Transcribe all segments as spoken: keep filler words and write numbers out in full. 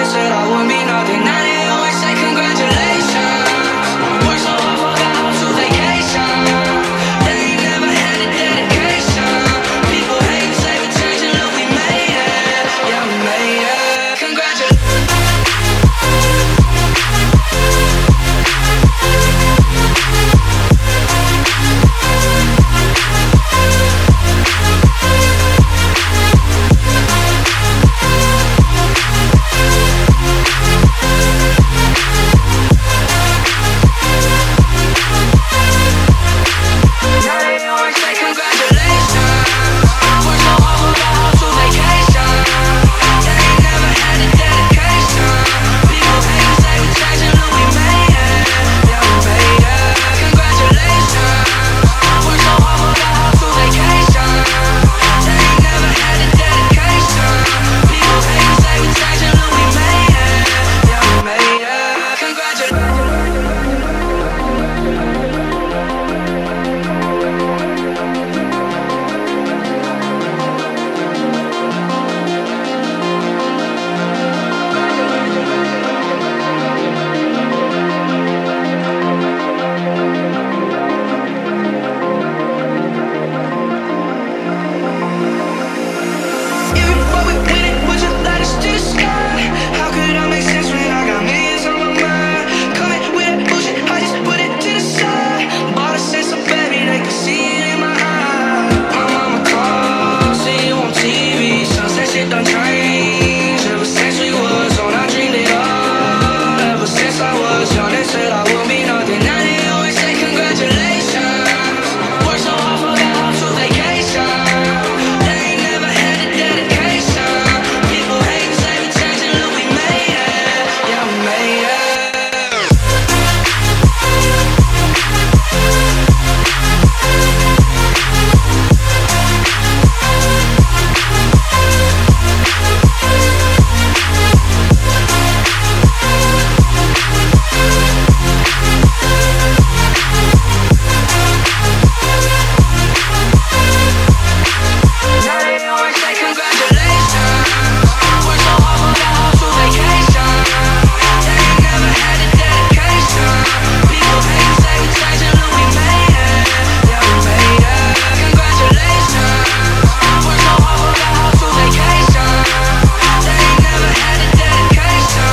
they said I wouldn't be nothing. Now they always say congratulations. Worked so hard, forgot how to vacation. They ain't never had a dedication. People hate and say we changed and look, we made it. Yeah, we made it. Congratulations.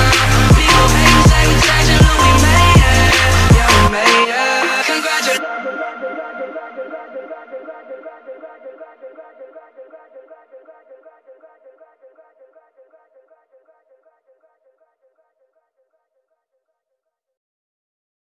Congratulations.